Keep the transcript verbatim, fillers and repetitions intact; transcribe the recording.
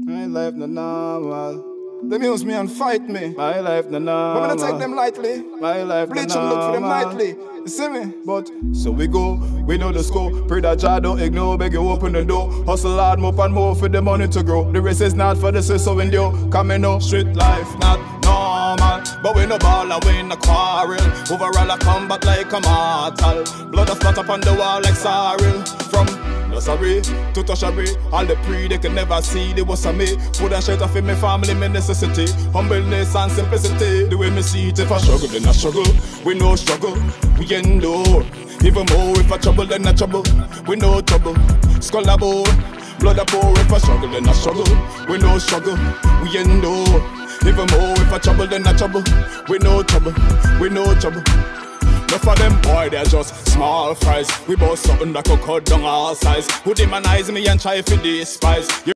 My life no normal. Them use me and fight me. My life no normal. But me not take them lightly. My life Bleach no and look for them normal. nightly. You see me? But so we go, we know the score. Pray that Jah don't ignore, beg you open the door. Hustle hard, move and more for the money to grow. The race is not for the swift, so endure. Coming up, street life not normal. But we no ball and we no quarrel. Overall I combat like a mortal. Blood of splat up on the wall like sorrel. From no sorry to Toshabi, all the pre they can never see. They was a me. Food and shelter for me family, me necessity. Humbleness and simplicity. The way me see it, if I struggle, then I struggle. We no struggle, we endure. Even more if I trouble, then I trouble. We no trouble, skull a bore. Blood a pour, if I struggle, then I struggle. We no struggle, we endure. Even more if I trouble, then I trouble. We no trouble, we no trouble. Enough of them boy, they're just small fries. We both something that could cut down our size. Who demonize me and try to despise.